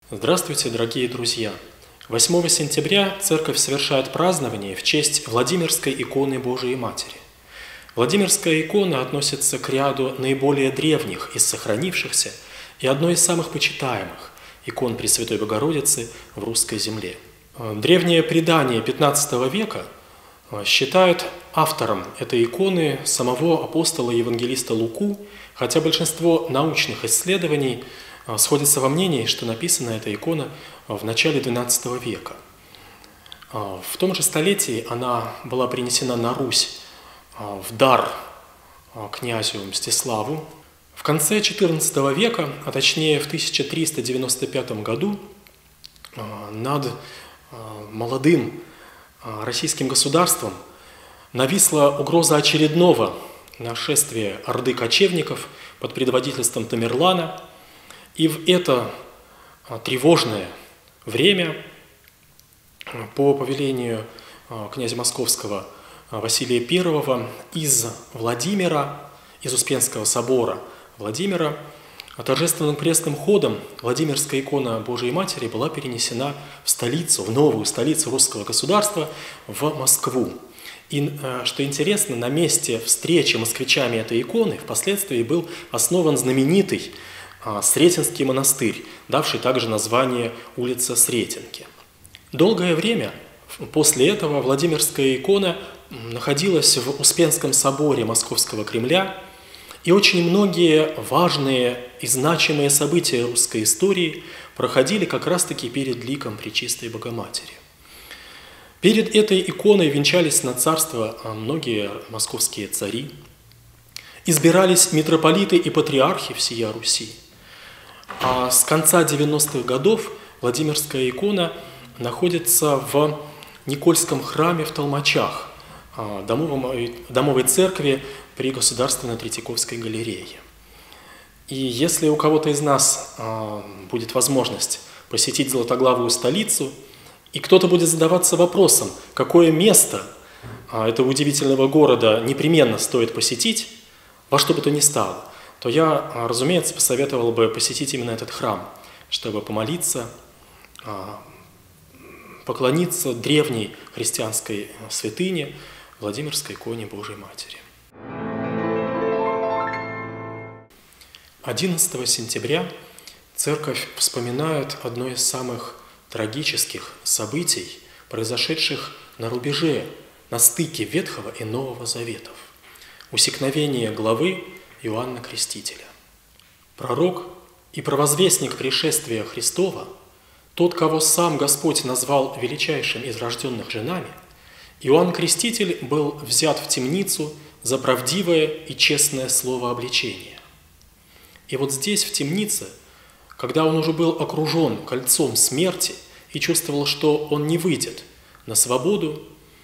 Здравствуйте, дорогие друзья! 8 сентября Церковь совершает празднование в честь Владимирской иконы Божией Матери. Владимирская икона относится к ряду наиболее древних из сохранившихся и одной из самых почитаемых икон Пресвятой Богородицы в русской земле. Древнее предание XV века считает автором этой иконы самого апостола и евангелиста Луку, хотя большинство научных исследований сходится во мнении, что написана эта икона в начале XII века. В том же столетии она была принесена на Русь в дар князю Мстиславу. В конце XIV века, а точнее в 1395 году, над молодым российским государством нависла угроза очередного нашествия орды кочевников под предводительством Тамерлана. И в это тревожное время по повелению князя Московского Василия I из Владимира, из Успенского собора Владимира, торжественным крестным ходом Владимирская икона Божией Матери была перенесена в столицу, в новую столицу русского государства, в Москву. И, что интересно, на месте встречи москвичами этой иконы впоследствии был основан знаменитый Сретенский монастырь, давший также название улица Сретенки. Долгое время после этого Владимирская икона находилась в Успенском соборе Московского Кремля, и очень многие важные и значимые события русской истории проходили как раз-таки перед ликом Пречистой Богоматери. Перед этой иконой венчались на царство многие московские цари, избирались митрополиты и патриархи всея Руси. А с конца 90-х годов Владимирская икона находится в Никольском храме в Толмачах, домовой церкви при Государственной Третьяковской галерее. И если у кого-то из нас будет возможность посетить Златоглавую столицу, и кто-то будет задаваться вопросом, какое место этого удивительного города непременно стоит посетить, во что бы то ни стало, то я, разумеется, посоветовал бы посетить именно этот храм, чтобы помолиться, поклониться древней христианской святыне Владимирской иконе Божией Матери. 11 сентября Церковь вспоминает одно из самых трагических событий, произошедших на рубеже, на стыке Ветхого и Нового Заветов – усекновение главы Иоанна Крестителя. Пророк и провозвестник пришествия Христова, тот, кого сам Господь назвал величайшим из рожденных женами, Иоанн Креститель был взят в темницу за правдивое и честное словообличение. И вот здесь, в темнице, когда он уже был окружен кольцом смерти и чувствовал, что он не выйдет на свободу,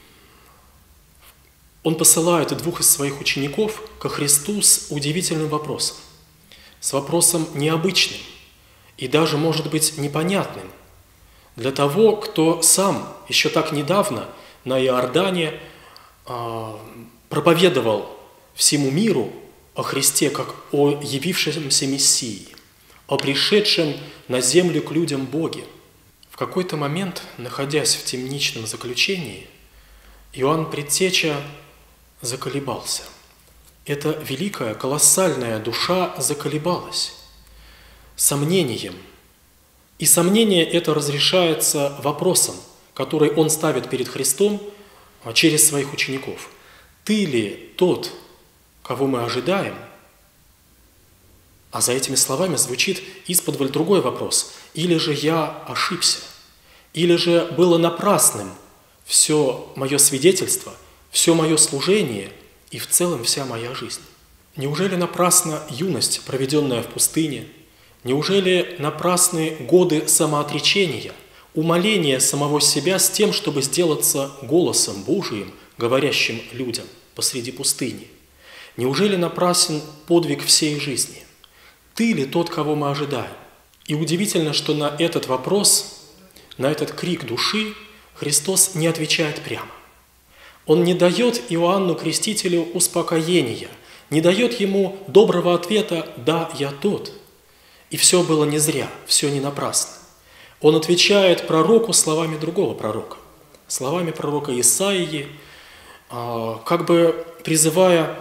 он посылает двух из своих учеников ко Христу с удивительным вопросом. С вопросом необычным и даже, может быть, непонятным для того, кто сам еще так недавно на Иордане проповедовал всему миру о Христе как о явившемся Мессии, о пришедшем на землю к людям Боге. В какой-то момент, находясь в темничном заключении, Иоанн Предтеча заколебался. Эта великая, колоссальная душа заколебалась сомнением. И сомнение это разрешается вопросом, который он ставит перед Христом через своих учеников. «Ты ли тот, кого мы ожидаем?» А за этими словами звучит исподволь другой вопрос. «Или же я ошибся? Или же было напрасным все мое свидетельство, все мое служение и в целом вся моя жизнь? Неужели напрасна юность, проведенная в пустыне? Неужели напрасны годы самоотречения, умоления самого себя с тем, чтобы сделаться голосом Божиим, говорящим людям посреди пустыни? Неужели напрасен подвиг всей жизни? Ты ли тот, кого мы ожидаем?» И удивительно, что на этот вопрос, на этот крик души Христос не отвечает прямо. Он не дает Иоанну Крестителю успокоения, не дает ему доброго ответа «да, я тот». И все было не зря, все не напрасно. Он отвечает пророку словами другого пророка, словами пророка Исаии, как бы призывая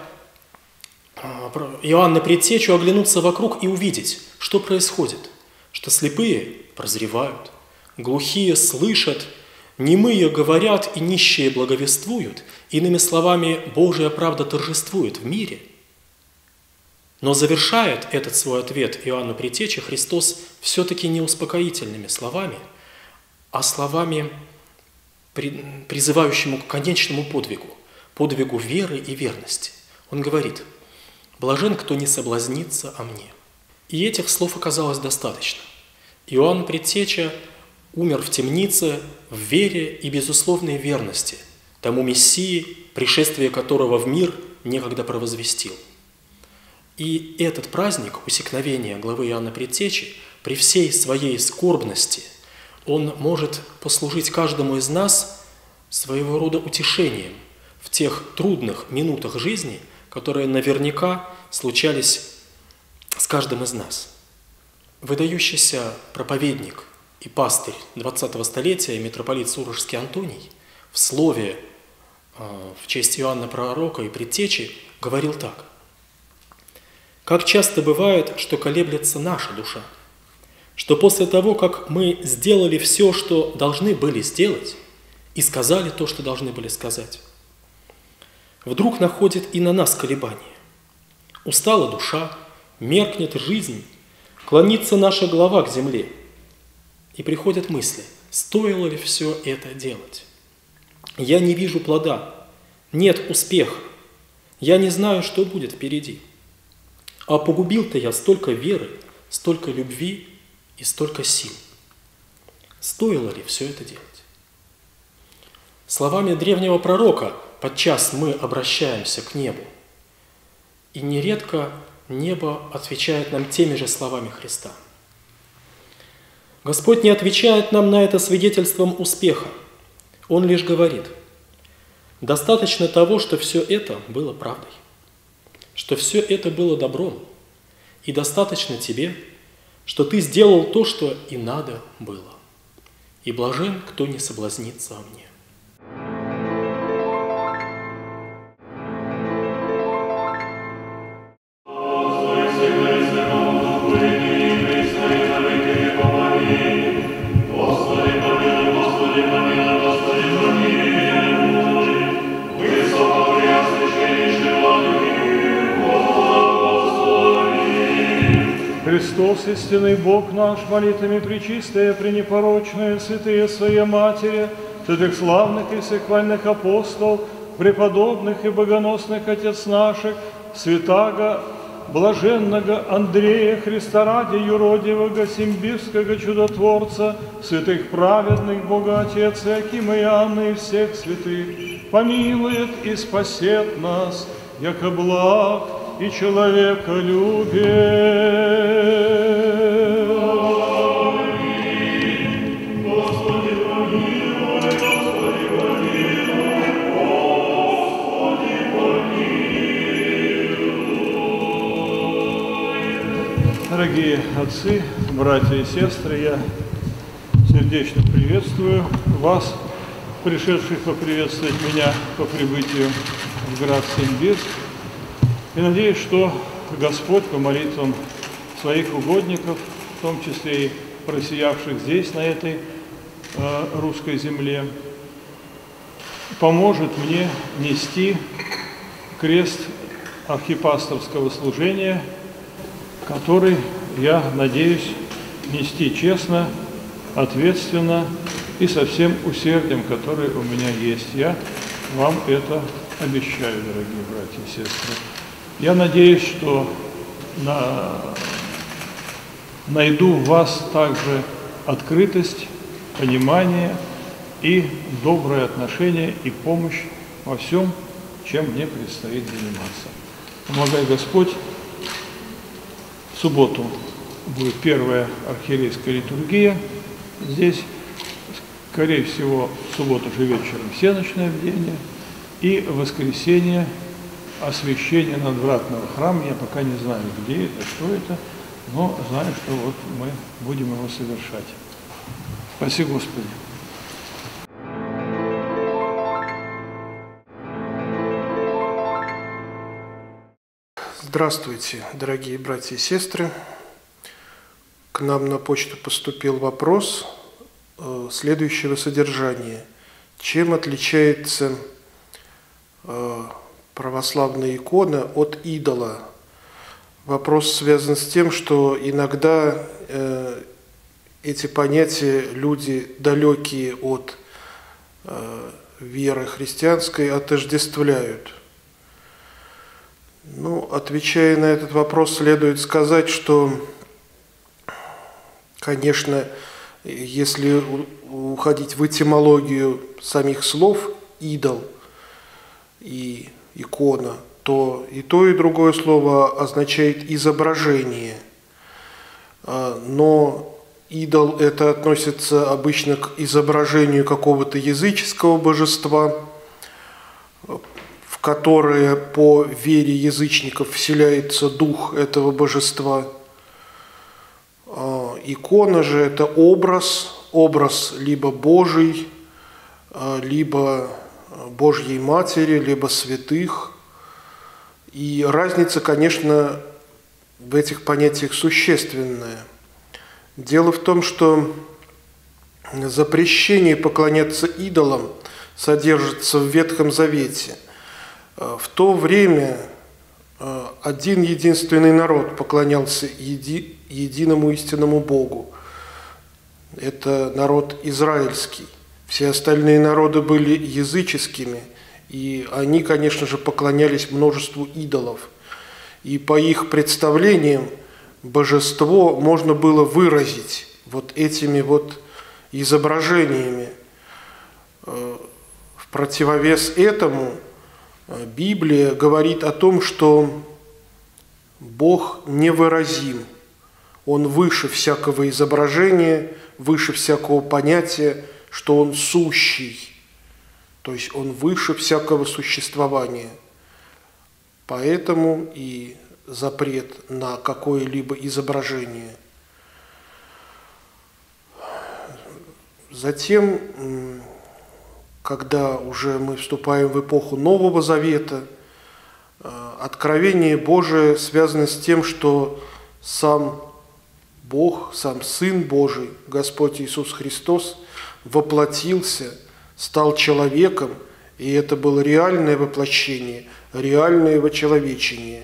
Иоанна Предтечу оглянуться вокруг и увидеть, что происходит, что слепые прозревают, глухие слышат, немые говорят и нищие благовествуют, иными словами, Божья правда торжествует в мире. Но завершает этот свой ответ Иоанну Предтече Христос все-таки не успокоительными словами, а словами, призывающему к конечному подвигу, подвигу веры и верности. Он говорит: «Блажен, кто не соблазнится о мне». И этих слов оказалось достаточно. Иоанн Предтеча умер в темнице в вере и безусловной верности тому Мессии, пришествие которого в мир некогда провозвестил. И этот праздник усекновения главы Иоанна Предтечи при всей своей скорбности, он может послужить каждому из нас своего рода утешением в тех трудных минутах жизни, которые наверняка случались с каждым из нас. Выдающийся проповедник и пастырь 20-го столетия, митрополит Сурожский Антоний, в слове в честь Иоанна Пророка и Предтечи говорил так: «Как часто бывает, что колеблется наша душа, что после того, как мы сделали все, что должны были сделать, и сказали то, что должны были сказать, вдруг находит и на нас колебания. Устала душа, меркнет жизнь, клонится наша голова к земле, и приходят мысли, стоило ли все это делать. Я не вижу плода, нет успеха, я не знаю, что будет впереди. А погубил-то я столько веры, столько любви и столько сил. Стоило ли все это делать?» Словами древнего пророка подчас мы обращаемся к небу, и нередко небо отвечает нам теми же словами Христа. Господь не отвечает нам на это свидетельством успеха. Он лишь говорит: достаточно того, что все это было правдой, что все это было добром, и достаточно тебе, что ты сделал то, что и надо было. И блажен, кто не соблазнится о мне. Христос, истинный Бог наш, молитвами пречистая, пренепорочная, святые Своей Матери, святых славных и всехвальных апостолов, преподобных и богоносных Отец наших, святаго, блаженного Андрея, Христа ради юродивого, Симбирского чудотворца, святых праведных Бога Отец Иакима и Анны и всех святых, помилует и спасет нас, яко благ и человека любит. Господи, помилуй, Господи, помилуй, Господи, помилуй. Дорогие отцы, братья и сестры, я сердечно приветствую вас, пришедших поприветствовать меня по прибытию в град Симбирск. И надеюсь, что Господь по молитвам своих угодников, в том числе и просиявших здесь, на этой русской земле, поможет мне нести крест архипастырского служения, который, я надеюсь, нести честно, ответственно и со всем усердием, которое у меня есть. Я вам это обещаю, дорогие братья и сестры. Я надеюсь, что найду в вас также открытость, понимание и доброе отношение и помощь во всем, чем мне предстоит заниматься. Помогай Господь. В субботу будет первая архиерейская литургия. Здесь, скорее всего, в субботу же вечером всеночное бдение, и в воскресенье освящение надвратного храма. Я пока не знаю, где это, что это, но знаю, что вот мы будем его совершать. Спаси Господи. Здравствуйте, дорогие братья и сестры. К нам на почту поступил вопрос следующего содержания. Чем отличается православная икона от идола? Вопрос связан с тем, что иногда эти понятия люди, далекие от веры христианской, отождествляют. Отвечая на этот вопрос, следует сказать, что, конечно, если уходить в этимологию самих слов «идол» и «икона», то, и другое слово означает «изображение». Но идол – это относится обычно к изображению какого-то языческого божества, в которое по вере язычников вселяется дух этого божества. Икона же – это образ либо Божий, либо Божьей Матери, либо святых. И разница, конечно, в этих понятиях существенная. Дело в том, что запрещение поклоняться идолам содержится в Ветхом Завете. В то время один единственный народ поклонялся единому истинному Богу. Это народ израильский. Все остальные народы были языческими, и они, конечно же, поклонялись множеству идолов. И по их представлениям божество можно было выразить вот этими вот изображениями. В противовес этому Библия говорит о том, что Бог невыразим. Он выше всякого изображения, выше всякого понятия, что Он сущий. То есть Он выше всякого существования. Поэтому и запрет на какое-либо изображение. Затем, когда уже мы вступаем в эпоху Нового Завета, откровение Божие связано с тем, что сам Бог, сам Сын Божий, Господь Иисус Христос, воплотился, стал человеком, и это было реальное воплощение, реальное вочеловечение.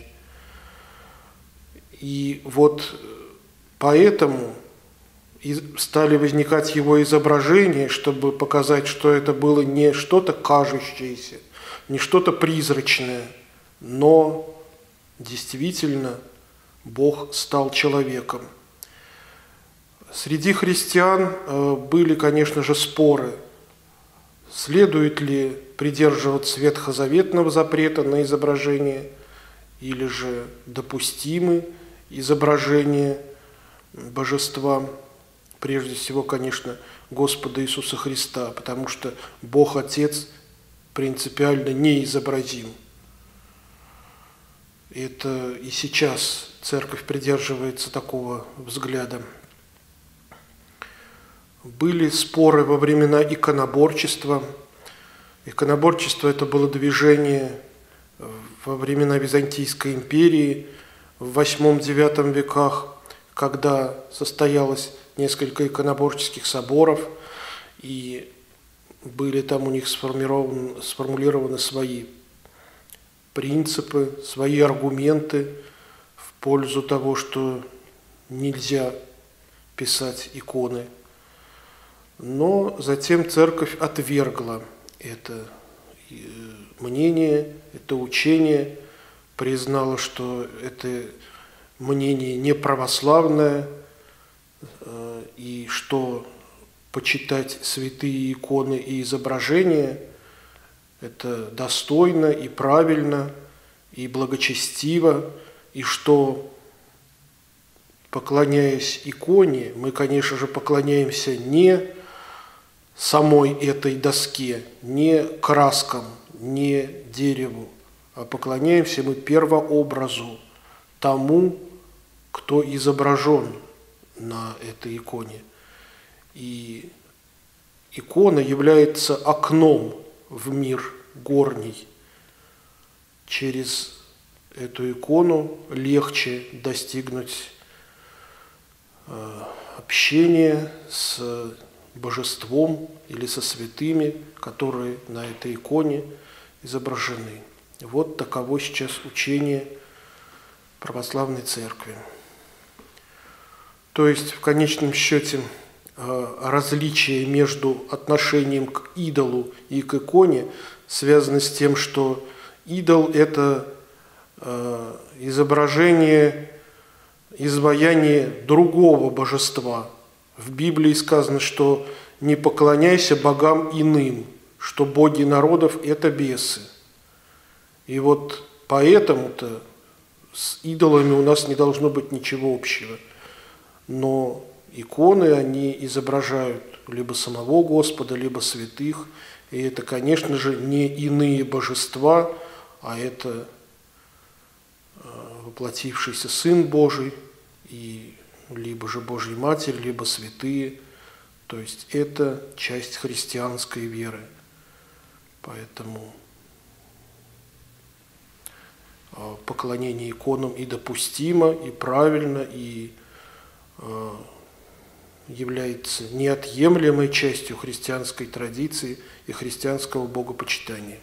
И вот поэтому стали возникать его изображения, чтобы показать, что это было не что-то кажущееся, не что-то призрачное, но действительно Бог стал человеком. Среди христиан были, конечно же, споры, следует ли придерживаться ветхозаветного запрета на изображение, или же допустимы изображения божества, прежде всего, конечно, Господа Иисуса Христа, потому что Бог Отец принципиально неизобразим. Это и сейчас Церковь придерживается такого взгляда. Были споры во времена иконоборчества. Иконоборчество – это было движение во времена Византийской империи в VIII-IX веках, когда состоялось несколько иконоборческих соборов, и были там у них сформулированы свои принципы, свои аргументы в пользу того, что нельзя писать иконы. Но затем Церковь отвергла это мнение, это учение, признала, что это мнение неправославное, и что почитать святые иконы и изображения – это достойно и правильно, и благочестиво, и что, поклоняясь иконе, мы, конечно же, поклоняемся не самой этой доске, не краскам, не дереву, а поклоняемся мы первообразу, тому, кто изображен на этой иконе. И икона является окном в мир горний. Через эту икону легче достигнуть общения с божеством или со святыми, которые на этой иконе изображены. Вот таково сейчас учение православной церкви. То есть, в конечном счете, различие между отношением к идолу и к иконе связано с тем, что идол – это изображение, изваяние другого божества. В Библии сказано, что не поклоняйся богам иным, что боги народов – это бесы. И вот поэтому-то с идолами у нас не должно быть ничего общего. Но иконы, они изображают либо самого Господа, либо святых. И это, конечно же, не иные божества, а это воплотившийся Сын Божий, и либо же Божья Матерь, либо святые. То есть это часть христианской веры. Поэтому поклонение иконам и допустимо, и правильно, и является неотъемлемой частью христианской традиции и христианского богопочитания.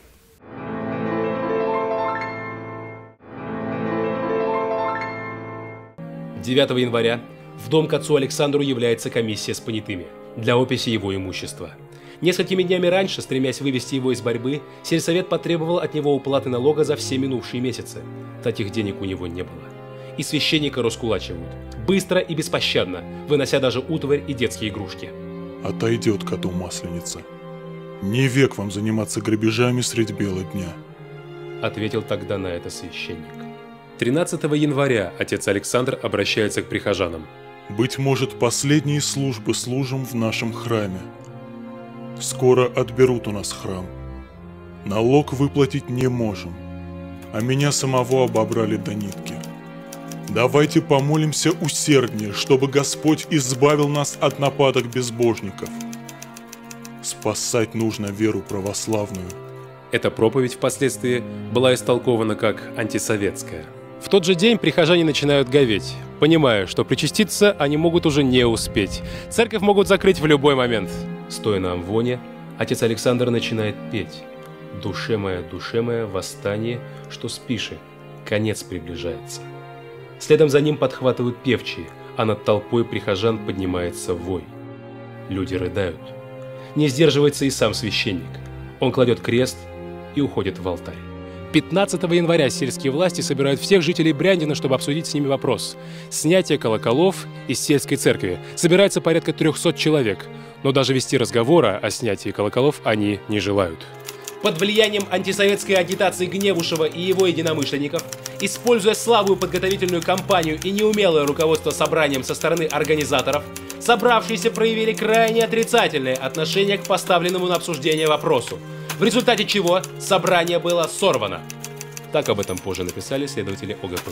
«9 января в дом к отцу Александру является комиссия с понятыми для описи его имущества. Несколькими днями раньше, стремясь вывести его из борьбы, сельсовет потребовал от него уплаты налога за все минувшие месяцы. Таких денег у него не было. И священника раскулачивают, быстро и беспощадно, вынося даже утварь и детские игрушки. Отойдет коту масленица. Не век вам заниматься грабежами средь бела дня, ответил тогда на это священник. 13 января отец Александр обращается к прихожанам. Быть может, последние службы служим в нашем храме. Скоро отберут у нас храм. Налог выплатить не можем, а меня самого обобрали до нитки. Давайте помолимся усерднее, чтобы Господь избавил нас от нападок безбожников. Спасать нужно веру православную. Эта проповедь впоследствии была истолкована как антисоветская. В тот же день прихожане начинают говеть, понимая, что причаститься они могут уже не успеть. Церковь могут закрыть в любой момент. Стоя на амвоне, отец Александр начинает петь. душе моя, восстание, что спиши, конец приближается». Следом за ним подхватывают певчие, а над толпой прихожан поднимается вой. Люди рыдают. Не сдерживается и сам священник. Он кладет крест и уходит в алтарь. 15 января сельские власти собирают всех жителей Бряндина, чтобы обсудить с ними вопрос. Снятие колоколов из сельской церкви. Собирается порядка 300 человек, но даже вести разговора о снятии колоколов они не желают. Под влиянием антисоветской агитации Гневушева и его единомышленников, используя слабую подготовительную кампанию и неумелое руководство собранием со стороны организаторов, собравшиеся проявили крайне отрицательное отношение к поставленному на обсуждение вопросу, в результате чего собрание было сорвано. Так об этом позже написали следователи ОГПУ.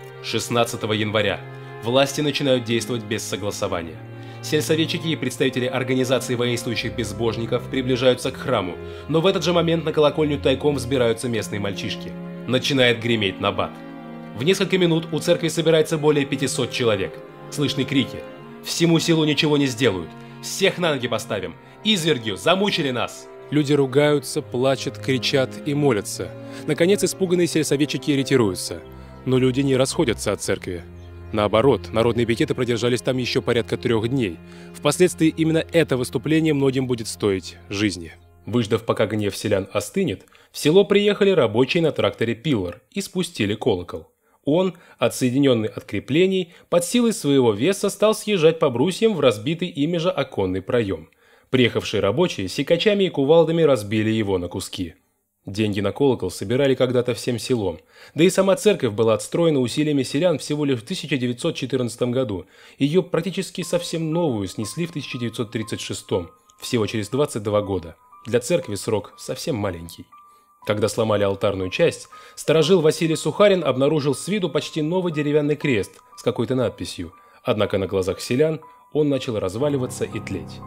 16 января власти начинают действовать без согласования. Сельсоветчики и представители организации воинствующих безбожников приближаются к храму, но в этот же момент на колокольню тайком взбираются местные мальчишки. Начинает греметь набат. В несколько минут у церкви собирается более 500 человек. Слышны крики: «Всему селу ничего не сделают! Всех на ноги поставим! Извергью замучили нас!» Люди ругаются, плачут, кричат и молятся. Наконец испуганные сельсоветчики ретируются. Но люди не расходятся от церкви. Наоборот, народные пикеты продержались там еще порядка 3 дней. Впоследствии именно это выступление многим будет стоить жизни. Выждав, пока гнев селян остынет, в село приехали рабочие на тракторе «Пиллар» и спустили колокол. Он, отсоединенный от креплений, под силой своего веса стал съезжать по брусьям в разбитый ими же оконный проем. Приехавшие рабочие секачами и кувалдами разбили его на куски. Деньги на колокол собирали когда-то всем селом, да и сама церковь была отстроена усилиями селян всего лишь в 1914 году. Ее практически совсем новую снесли в 1936, всего через 22 года. Для церкви срок совсем маленький. Когда сломали алтарную часть, старожил Василий Сухарин обнаружил с виду почти новый деревянный крест с какой-то надписью, однако на глазах селян он начал разваливаться и тлеть.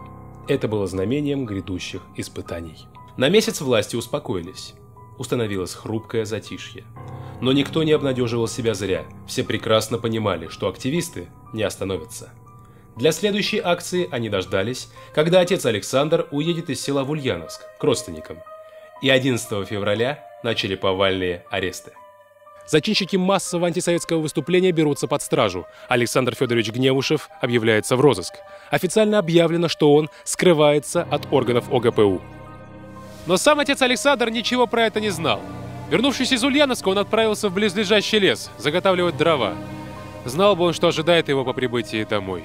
Это было знамением грядущих испытаний. На месяц власти успокоились. Установилось хрупкое затишье. Но никто не обнадеживал себя зря. Все прекрасно понимали, что активисты не остановятся. Для следующей акции они дождались, когда отец Александр уедет из села в Ульяновск к родственникам. И 11 февраля начали повальные аресты. Зачинщики массового антисоветского выступления берутся под стражу. Александр Федорович Гневушев объявляется в розыск. Официально объявлено, что он скрывается от органов ОГПУ. Но сам отец Александр ничего про это не знал. Вернувшись из Ульяновска, он отправился в близлежащий лес заготавливать дрова. Знал бы он, что ожидает его по прибытии домой.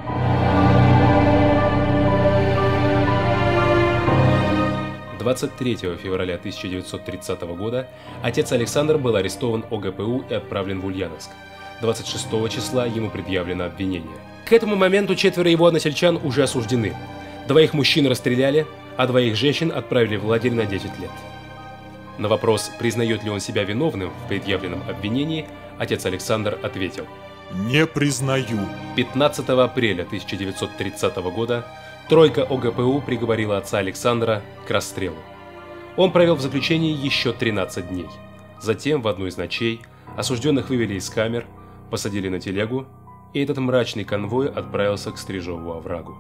– 23 февраля 1930 года отец Александр был арестован ОГПУ и отправлен в Ульяновск. 26 числа ему предъявлено обвинение. К этому моменту 4 его односельчан уже осуждены. 2 мужчин расстреляли, а 2 женщин отправили в лагерь на 10 лет. На вопрос, признает ли он себя виновным в предъявленном обвинении, отец Александр ответил: «Не признаю». 15 апреля 1930 года тройка ОГПУ приговорила отца Александра к расстрелу. Он провел в заключении еще 13 дней. Затем в одну из ночей осужденных вывели из камер, посадили на телегу, и этот мрачный конвой отправился к Стрижову оврагу.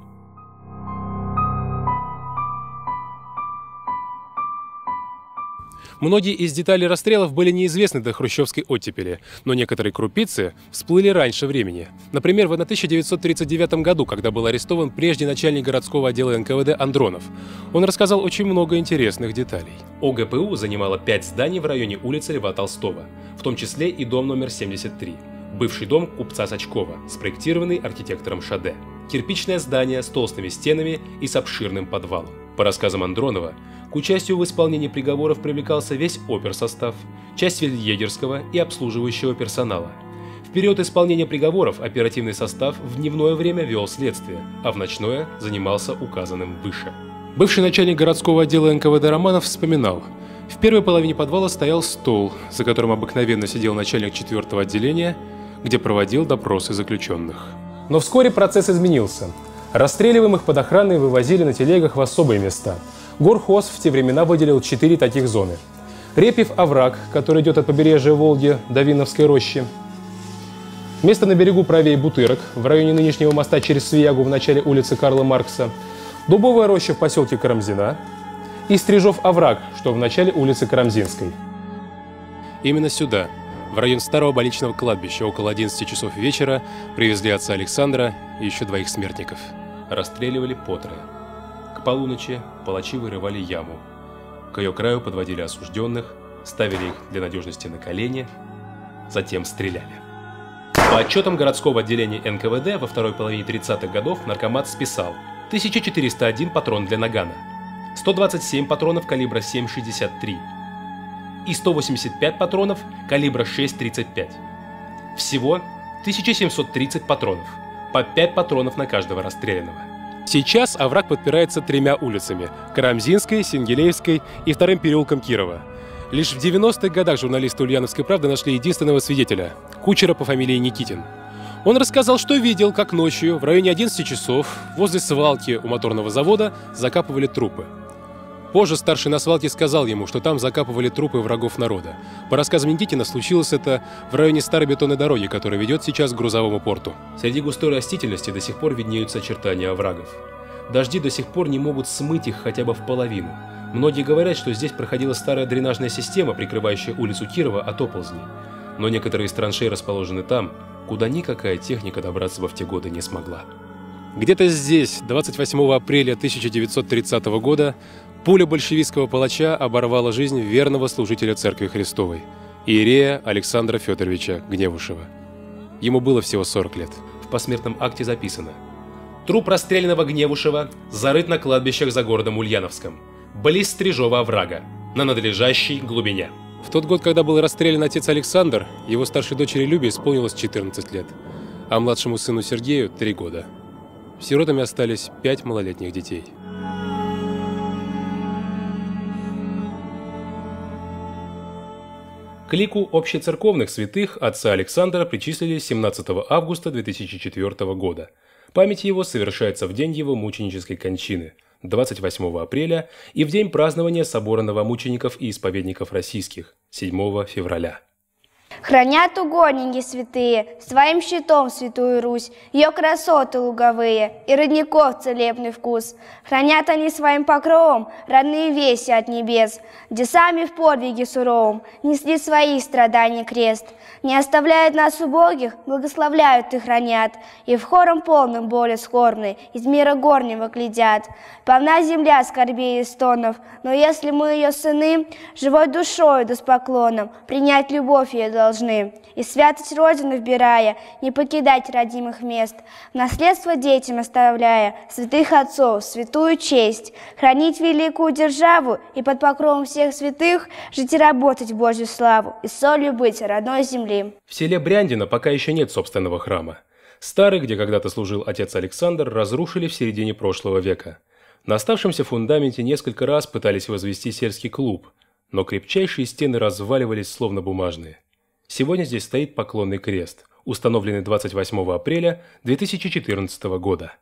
Многие из деталей расстрелов были неизвестны до хрущевской оттепели, но некоторые крупицы всплыли раньше времени. Например, в 1939 году, когда был арестован прежний начальник городского отдела НКВД Андронов. Он рассказал очень много интересных деталей. ОГПУ занимала 5 зданий в районе улицы Льва Толстого, в том числе и дом номер 73, бывший дом купца Сачкова, спроектированный архитектором Шаде. Кирпичное здание с толстыми стенами и с обширным подвалом. По рассказам Андронова, к участию в исполнении приговоров привлекался весь оперсостав, часть фельдъегерского и обслуживающего персонала. В период исполнения приговоров оперативный состав в дневное время вел следствие, а в ночное занимался указанным выше. Бывший начальник городского отдела НКВД Романов вспоминал: в первой половине подвала стоял стол, за которым обыкновенно сидел начальник 4-го отделения, где проводил допросы заключенных. Но вскоре процесс изменился. Расстреливаемых под охраной вывозили на телегах в особые места. Горхоз в те времена выделил 4 таких зоны. Репьев овраг, который идет от побережья Волги до Винновской рощи. Место на берегу правее Бутырок, в районе нынешнего моста через Свиягу в начале улицы Карла Маркса. Дубовая роща в поселке Карамзина. И Стрижов овраг, что в начале улицы Карамзинской. Именно сюда, в район старого больничного кладбища, около 11 часов вечера привезли отца Александра и еще 2 смертников. Расстреливали потрое. К полуночи палачи вырывали яму. К ее краю подводили осужденных, ставили их для надежности на колени, затем стреляли. По отчетам городского отделения НКВД во второй половине 30-х годов наркомат списал 1401 патрон для нагана, 127 патронов калибра 7,63 и 185 патронов калибра 6,35. Всего 1730 патронов, по 5 патронов на каждого расстрелянного. Сейчас овраг подпирается 3 улицами – Карамзинской, Сингелеевской и 2-м переулком Кирова. Лишь в 90-х годах журналисты «Ульяновской правды» нашли единственного свидетеля – кучера по фамилии Никитин. Он рассказал, что видел, как ночью в районе 11 часов возле свалки у моторного завода закапывали трупы. Позже старший на свалке сказал ему, что там закапывали трупы врагов народа. По рассказам Никитина, случилось это в районе старой бетонной дороги, которая ведет сейчас к грузовому порту. Среди густой растительности до сих пор виднеются очертания оврагов. Дожди до сих пор не могут смыть их хотя бы в половину. Многие говорят, что здесь проходила старая дренажная система, прикрывающая улицу Кирова от оползней. Но некоторые из траншей расположены там, куда никакая техника добраться в те годы не смогла. Где-то здесь, 28 апреля 1930 года, пуля большевистского палача оборвала жизнь верного служителя Церкви Христовой, иерея Александра Федоровича Гневушева. Ему было всего 40 лет. В посмертном акте записано: труп расстрелянного Гневушева зарыт на кладбищах за городом Ульяновском, близ Стрижова оврага, на надлежащей глубине. В тот год, когда был расстрелян отец Александр, его старшей дочери Любе исполнилось 14 лет, а младшему сыну Сергею – 3 года. Сиротами остались 5 малолетних детей. К лику общецерковных святых отца Александра причислили 17 августа 2004 года. Память его совершается в день его мученической кончины, 28 апреля, и в день празднования собора новомучеников и исповедников российских, 7 февраля. Хранят угодники святые своим щитом святую Русь, ее красоты луговые и родников целебный вкус. Хранят они своим покровом родные вести от небес, где сами в подвиге суровом несли свои страдания крест. Не оставляют нас убогих, благословляют и хранят, и в хором полном боли скорбной из мира горнего глядят. Полна земля скорбей и стонов, но если мы ее сыны, живой душою да с поклоном принять любовь ее должны, и святость Родины вбирая, не покидать родимых мест, в наследство детям оставляя святых отцов, святую честь, хранить великую державу и под покровом всех святых жить и работать в Божью славу, и солью быть родной земли. В селе Бряндино пока еще нет собственного храма. Старый, где когда-то служил отец Александр, разрушили в середине прошлого века. На оставшемся фундаменте несколько раз пытались возвести сельский клуб, но крепчайшие стены разваливались, словно бумажные. Сегодня здесь стоит поклонный крест, установленный 28 апреля 2014 года.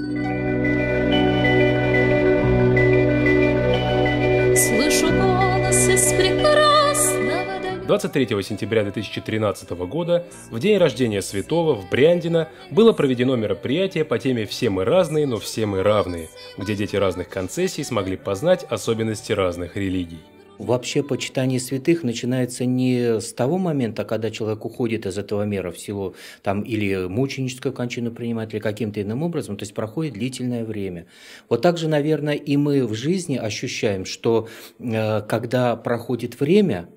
Слышу голос из прекрасного 23 сентября 2013 года, в день рождения святого, в Бряндино было проведено мероприятие по теме «Все мы разные, но все мы равные», где дети разных концессий смогли познать особенности разных религий. Вообще почитание святых начинается не с того момента, когда человек уходит из этого мира в силу там, или мученическую кончину принимает, или каким-то иным образом, то есть проходит длительное время. Вот так же, наверное, и мы в жизни ощущаем, что когда проходит время,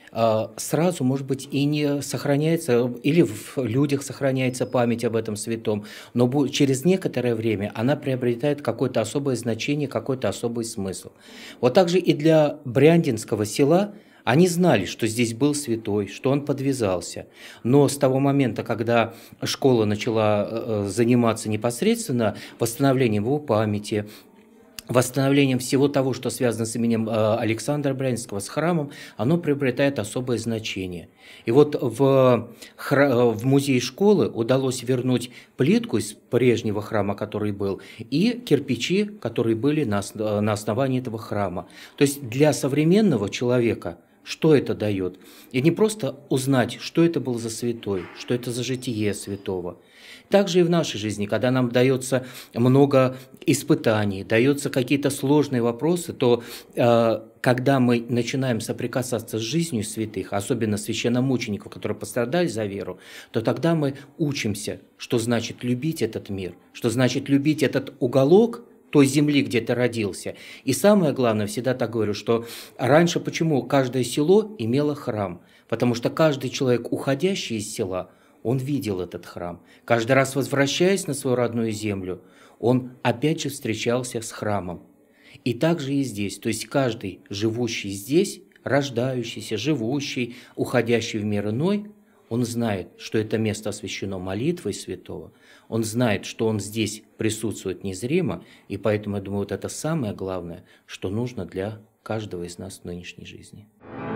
сразу, может быть, и не сохраняется, или в людях сохраняется память об этом святом, но через некоторое время она приобретает какое-то особое значение, какой-то особый смысл. Вот так же и для Бряндинского села они знали, что здесь был святой, что он подвязался. Но с того момента, когда школа начала заниматься непосредственно восстановлением его памяти, восстановлением всего того, что связано с именем Александра Брянского, с храмом, оно приобретает особое значение. И вот в музее школы удалось вернуть плитку из прежнего храма, который был, и кирпичи, которые были на основании этого храма. То есть для современного человека что это дает? И не просто узнать, что это был за святой, что это за житие святого. Также и в нашей жизни, когда нам дается много испытаний, даются какие-то сложные вопросы, то когда мы начинаем соприкасаться с жизнью святых, особенно священномучеников, которые пострадали за веру, то тогда мы учимся, что значит любить этот мир, что значит любить этот уголок той земли, где ты родился. И самое главное, всегда так говорю, что раньше почему каждое село имело храм? Потому что каждый человек, уходящий из села, он видел этот храм. Каждый раз, возвращаясь на свою родную землю, он опять же встречался с храмом. И так же и здесь. То есть каждый, живущий здесь, рождающийся, живущий, уходящий в мир иной, он знает, что это место освящено молитвой святого. Он знает, что он здесь присутствует незримо. И поэтому, я думаю, вот это самое главное, что нужно для каждого из нас в нынешней жизни.